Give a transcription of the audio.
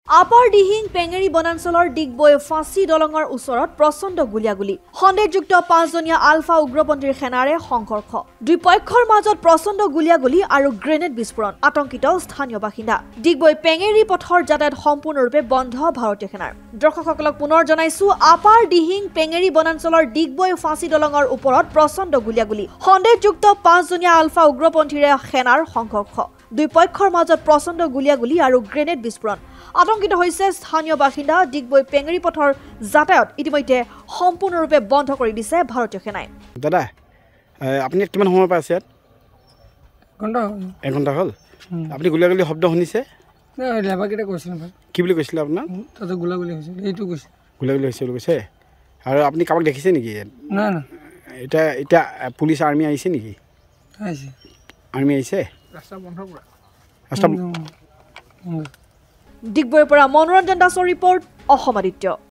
Upper Dihing Pengeri বনাঞ্চলৰ ডিগবৈ ফাঁচী দলঙৰ ওচৰত প্ৰচণ্ড গুলিয়াগুলি সন্দেহযুক্ত 5জনীয়া আলফা উগ্ৰপন্থীৰ সেনাৰে সংঘৰ্ষ দুই পক্ষৰ মাজত প্ৰচণ্ড গুলিয়াগুলি আৰু গ্ৰেনেড বিস্ফোৰণ আতংকিত স্থানীয় বাসিন্দা ডিগবৈ পেঙেৰি পথৰ যাতায়াত সম্পূৰ্ণৰূপে বন্ধ ভাৰতীয় সেনাৰ দৰ্শকসকলক পুনৰ জনাইছো আপাৰ দিহিং পেঙেৰি বনাঞ্চলৰ ডিগবৈ ফাঁচী দলঙৰ ওপৰত প্ৰচণ্ড গুলিয়াগুলি সন্দেহযুক্ত 5জনীয়া আলফা উগ্ৰপন্থীৰে সেনাৰ সংঘৰ্ষ দুই পক্ষৰ মাজত প্ৰচণ্ড গুলিয়াগুলি আৰু গ্ৰেনেড বিস্ফোৰণ আতংকিত হৈছে স্থানীয় বাসিন্দা ডিগবৈ পেঙেৰি পথৰ যাতায়াত ইতিমধ্যে সম্পূৰ্ণৰূপে বন্ধ কৰি দিছে ভাৰতীয় সেনাই দাদা আপুনি কিমান সময় পাইছে ইয়াত এঘণ্টা হ'ল আপুনি গুলিয়াগুলি শব্দ শুনিছে কি বুলি কৈছিলে আপোনাৰ গুলিয়াগুলি হৈছে বুলি কৈছে আৰু আপুনি কাৰোবাক দেখিছে নেকি এতিয়া পুলিচ আৰ্মি আহিছে নেকি আৰ্মি আহিছে ডিগবৈৰ পৰা মনোৰঞ্জন দাসৰ ৰিপৰ্ট অসম আদিত্য।